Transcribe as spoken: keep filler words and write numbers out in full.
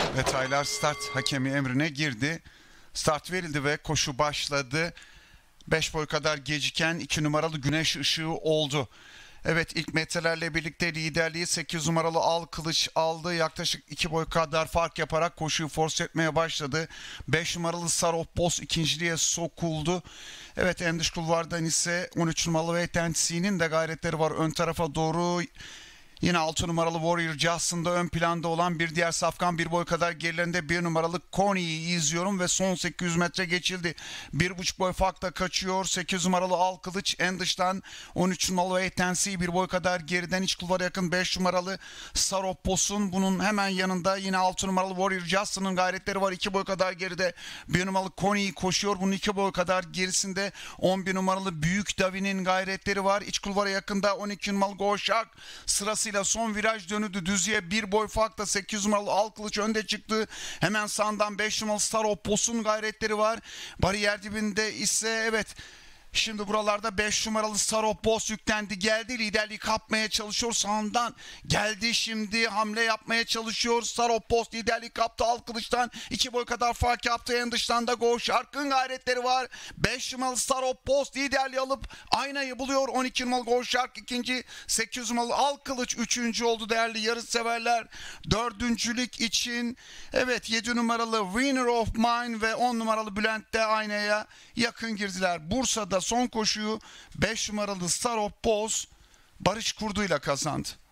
Detaylar start hakemi emrine girdi. Start verildi ve koşu başladı. beş boy kadar geciken iki numaralı Güneş Işığı oldu. Evet, ilk metrelerle birlikte liderliği sekiz numaralı Al Kılıç aldı. Yaklaşık iki boy kadar fark yaparak koşuyu force etmeye başladı. beş numaralı Sarop Boz ikinciliğe sokuldu. Evet, en dış kulvardan ise on üç numaralı Wait and See'nin de gayretleri var ön tarafa doğru. Yine altı numaralı Warrior Justin'da ön planda olan bir diğer safkan bir boy kadar gerilerinde bir numaralı Coney'i izliyorum ve son sekiz yüz metre geçildi. bir buçuk boy farkla kaçıyor. sekiz numaralı Al Kılıç en dıştan, on üç numaralı Wait and See bir boy kadar geriden iç kulvara yakın beş numaralı Saropos'un bunun hemen yanında yine altı numaralı Warrior Justin'ın gayretleri var. iki boy kadar geride bir numaralı Coney koşuyor. Bunun iki boy kadar gerisinde on bir numaralı Büyük Davi'nin gayretleri var. İç kulvara yakında on iki numaralı Go Shark sırası son viraj dönüdü düzüye bir boy farkla sekiz numaralı Al Kılıç önde çıktı. Hemen sağdan beş numaralı Saropos'un gayretleri var. Bariyer dibinde ise evet, şimdi buralarda beş numaralı Saropos yüklendi geldi, liderliği kapmaya çalışıyor, sağından geldi, şimdi hamle yapmaya çalışıyor. Saropos liderliği kaptı, Al Kılıç'tan iki boy kadar fark yaptı. En dıştan da Go Shark'ın gayretleri var. beş numaralı Saropos liderliği alıp aynayı buluyor. on iki numaralı Go Shark ikinci, sekiz numaralı Al Kılıç üçüncü oldu değerli yarışseverler. Dördüncülük için evet, yedi numaralı Winner of Mine ve on numaralı Bülent de aynaya yakın girdiler. Bursa'da son koşuyu beş numaralı Saropos Barış Kurdu'yla kazandı.